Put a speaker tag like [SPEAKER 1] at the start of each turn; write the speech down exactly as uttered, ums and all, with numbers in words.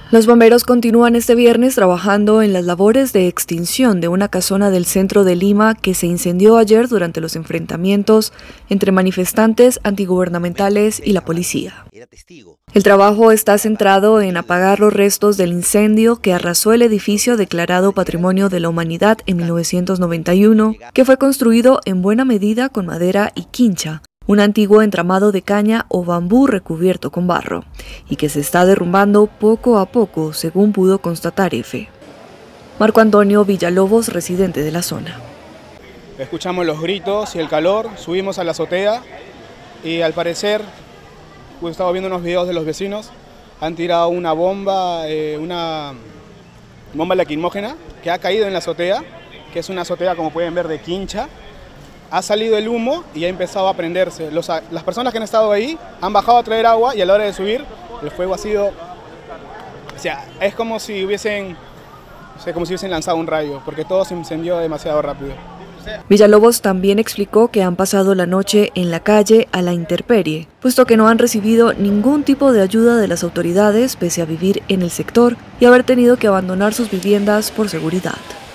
[SPEAKER 1] Los bomberos continúan este viernes trabajando en las labores de extinción de una casona del centro de Lima que se incendió ayer durante los enfrentamientos entre manifestantes antigubernamentales y la policía. El trabajo está centrado en apagar los restos del incendio que arrasó el edificio declarado Patrimonio de la Humanidad en mil novecientos noventa y uno, que fue construido en buena medida con madera y quincha, un antiguo entramado de caña o bambú recubierto con barro, y que se está derrumbando poco a poco, según pudo constatar EFE. Marco Antonio Villalobos, residente de la zona.
[SPEAKER 2] Escuchamos los gritos y el calor, subimos a la azotea y al parecer, pues estaba viendo unos videos de los vecinos, han tirado una bomba, eh, una bomba lacrimógena que ha caído en la azotea, que es una azotea, como pueden ver, de quincha. Ha salido el humo y ha empezado a prenderse. Los, las personas que han estado ahí han bajado a traer agua y a la hora de subir el fuego ha sido... O sea, es como si hubiesen, o sea, como si hubiesen lanzado un rayo, porque todo se incendió demasiado rápido.
[SPEAKER 1] Villalobos también explicó que han pasado la noche en la calle a la intemperie, puesto que no han recibido ningún tipo de ayuda de las autoridades pese a vivir en el sector y haber tenido que abandonar sus viviendas por seguridad.